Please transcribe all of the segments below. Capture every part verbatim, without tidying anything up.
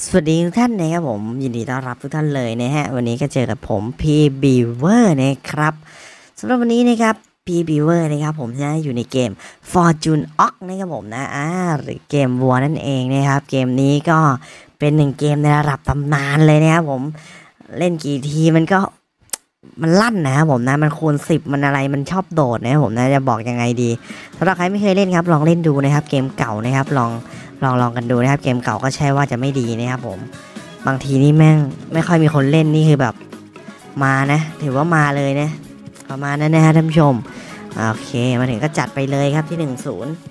สวัสดีทุกท่านนะครับผมยินดีต้อนรับทุกท่านเลยนะฮะวันนี้ก็เจอกับผมพี่บีเวอร์นะครับสำหรับวันนี้นะครับพี่บีเวอร์นะครับผมจะอยู่ในเกม Fortune Ox นะครับผมนะอ่าหรือเกมวัวนั่นเองนะครับเกมนี้ก็เป็นหนึ่งเกมในระดับตำนานเลยนะครับผมเล่นกี่ทีมันก็มันลั่นนะครับผมนะมันคูณสิบมันอะไรมันชอบโดดนะครับผมนะจะบอกยังไงดีสำหรับใครไม่เคยเล่นครับลองเล่นดูนะครับเกมเก่านะครับลองลองลองกันดูนะครับเกมเก่าก็ใช่ว่าจะไม่ดีนะครับผมบางทีนี่แม่งไม่ค่อยมีคนเล่นนี่คือแบบมานะถือว่ามาเลยนะประมาณนั้นนะฮะท่านผู้ชมโอเคมาถึงก็จัดไปเลยครับที่หนึ่งศูนย์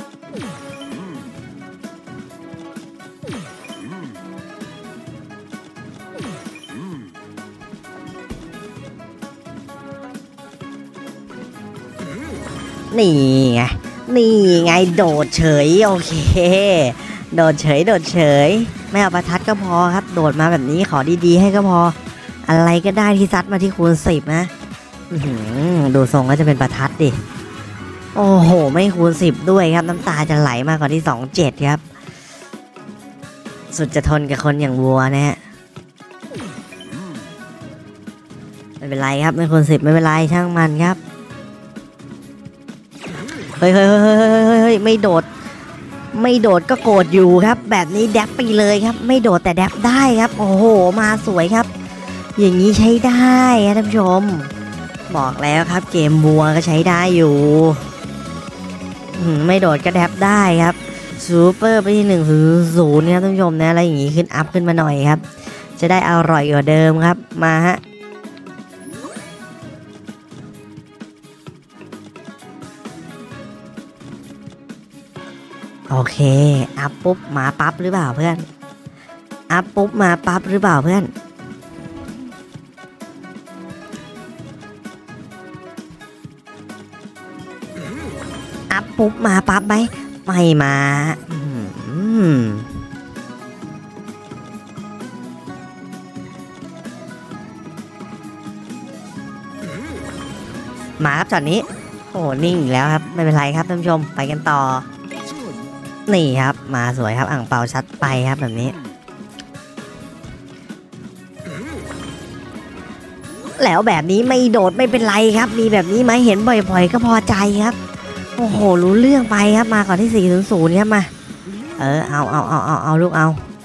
นี่ไงนี่ไงโดดเฉยโอเคโดดเฉยโดดเฉยไม่เอาประทัดก็พอครับโดดมาแบบนี้ขอดีๆให้ก็พออะไรก็ได้ที่ซัดมาที่คูณสิบนะดูทรงก็จะเป็นประทัดดิโอ้โหไม่คูณสิบด้วยครับน้ำตาจะไหลมากกว่าที่สองเจ็ดครับสุดจะทนกับคนอย่างวัวนะฮะไม่เป็นไรครับไม่คูณสิบไม่เป็นไรช่างมันครับเฮ้ยเฮ้ยเฮ้ยเฮ้ยเฮ้ยไม่โดดไม่โดดก็โกรธอยู่ครับแบบนี้แดบไปเลยครับไม่โดดแต่แดบได้ครับโอ้โหมาสวยครับอย่างนี้ใช้ได้ครับท่านผู้ชมบอกแล้วครับเกมวัวก็ใช้ได้อยู่ไม่โดดก็แดบได้ครับซูเปอร์ไปที่หนึ่งศูนย์ครับท่านผู้ชมนะอะไรอย่างนี้ขึ้นอัพขึ้นมาหน่อยครับจะได้อร่อยกว่าเดิมครับมาฮะโอเคอัพปุ๊บมาปั๊บหรือเปล่าเพื่อนอัพปุ๊บมาปั๊บหรือเปล่าเพื่อนอัพปุ๊บมาปั๊บไหมไม่มามาครับช็อตนี้โอ้นิ่งอีกแล้วครับไม่เป็นไรครับท่านผู้ชมไปกันต่อนี่ครับมาสวยครับอ่างเปาชัดไปครับแบบนี้แล้วแบบนี้ไม่โดดไม่เป็นไรครับมีแบบนี้ไหมเห็นบ่อยๆก็พอใจครับโอ้โหรู้เรื่องไปครับมาก่อนที่สี่ศูนย์ศูนย์ครับมาเออเอาเอาเอาเอาเอาลูกเอา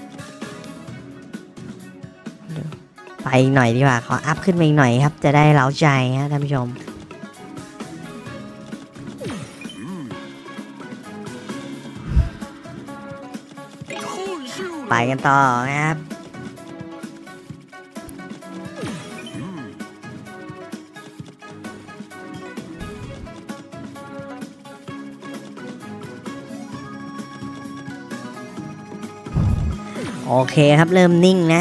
ไปอีกหน่อยดีกว่าขออัพขึ้นมาอีกหน่อยครับจะได้เล้าใจครับท่านผู้ชมไปกันต่อนะครับโอเคครับเริ่มนิ่งนะ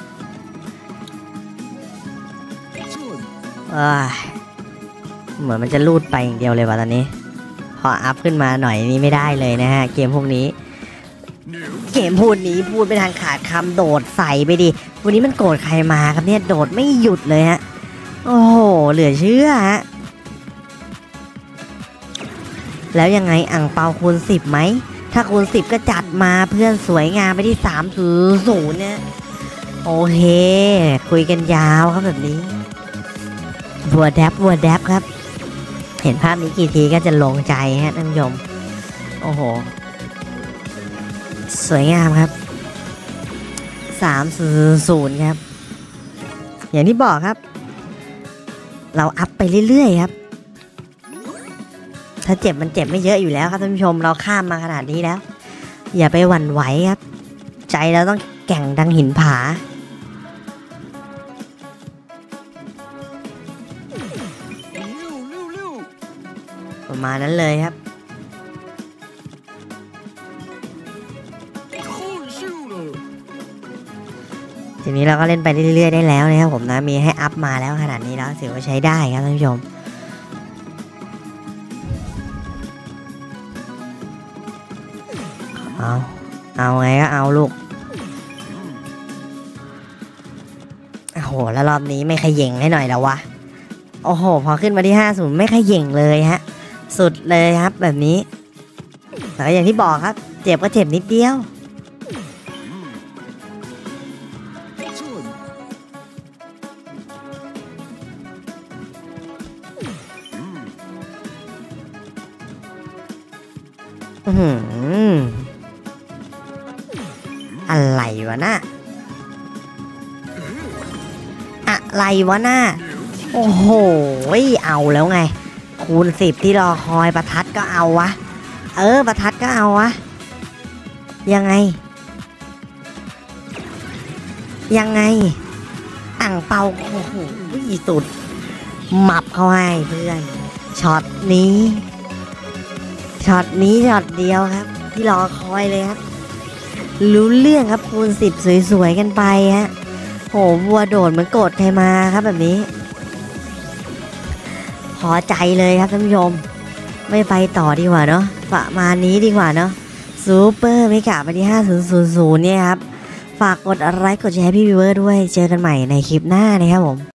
เหมือนมันจะลูดไปอย่างเดียวเลยว่ะตอนนี้พออัพขึ้นมาหน่อยนี้ไม่ได้เลยนะฮะเกมพวกนี้เกมพูดนี้พูดไปทางขาดคำโดดใส่ไปดิวันนี้มันโกรธใครมาครับเนี่ยโดดไม่หยุดเลยฮะโอ้โหเหลือเชื่อฮะแล้วยังไงอ่างเปาคูณสิบไหมถ้าคูณสิบก็จัดมาเพื่อนสวยงามไปที่สามศูนย์เนี่ยโอเคคุยกันยาวครับแบบนี้บัวแดบบัวแดบครับเห็นภาพนี้กี่ทีก็จะลงใจฮะท่านผู้ชมโอ้โหสวยงามครับสามศูนย์ครับอย่างที่บอกครับเราอัพไปเรื่อยๆครับถ้าเจ็บมันเจ็บไม่เยอะอยู่แล้วครับท่านผู้ชมเราข้ามมาขนาดนี้แล้วอย่าไปหวั่นไหวครับใจเราต้องแกร่งดังหินผาประมาณนั้นเลยครับทีนี้เราก็เล่นไปเรื่อยๆได้แล้วนะครับผมนะมีให้อัพมาแล้วขนาดนี้แล้วถือว่าใช้ได้ครับท่านผู้ชมเอาเอาไงก็เอาลูกโอ้โหแล้วรอบนี้ไม่ขย่งให้หน่อยแล้ววะโอ้โหพอขึ้นมาที่ห้าศูนย์ไม่ขย่งเลยฮะสุดเลยครับแบบนี้แต่อย่างที่บอกครับเจ็บก็เจ็บนิดเดียวอืมอะไรวะน่ะอะไรวะน่ะโอ้โหเอาแล้วไงคูณสิบที่รอคอยประทัดก็เอาวะเออประทัดก็เอาวะยังไงยังไงอ่างเปาโอ้โหสุดหมับเข้าให้เพื่อนช็อตนี้ช็อตนี้ช็อตเดียวครับที่รอคอยเลยครับรู้เรื่องครับคูณสิบสวยๆกันไปฮะโหวัวโดดเหมือนโกรธใครมาครับแบบนี้พอใจเลยครับท่านผู้ชมไม่ไปต่อดีกว่าเนาะประมาณนี้ดีกว่าเนาะซูเปอร์เมกะไปที่ห้าศูนย์ศูนย์ศูนย์เนี่ยครับฝากกดไลค์กดแชร์พี่วิเวอร์ด้วยเจอกันใหม่ในคลิปหน้านะครับผม